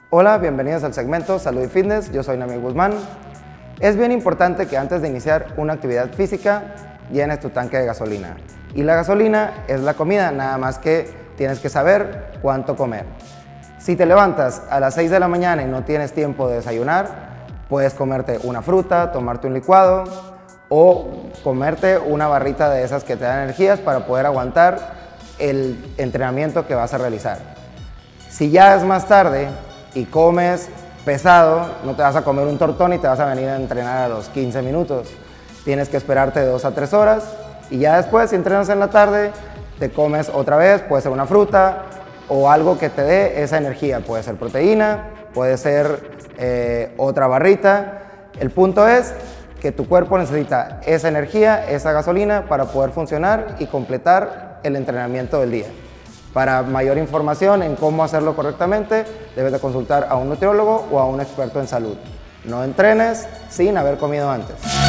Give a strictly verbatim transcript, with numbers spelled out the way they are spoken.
Hola, bienvenidos al segmento Salud y Fitness, yo soy Nami Guzmán. Es bien importante que antes de iniciar una actividad física llenes tu tanque de gasolina. Y la gasolina es la comida, nada más que tienes que saber cuánto comer. Si te levantas a las seis de la mañana y no tienes tiempo de desayunar, puedes comerte una fruta, tomarte un licuado o comerte una barrita de esas que te dan energías para poder aguantar el entrenamiento que vas a realizar. Si ya es más tarde y comes pesado, no te vas a comer un tortón y te vas a venir a entrenar a los quince minutos. Tienes que esperarte de dos a tres horas y ya después, si entrenas en la tarde, te comes otra vez, puede ser una fruta o algo que te dé esa energía. Puede ser proteína, puede ser eh, otra barrita. El punto es que tu cuerpo necesita esa energía, esa gasolina para poder funcionar y completar el entrenamiento del día. Para mayor información en cómo hacerlo correctamente, debes de consultar a un nutriólogo o a un experto en salud. No entrenes sin haber comido antes.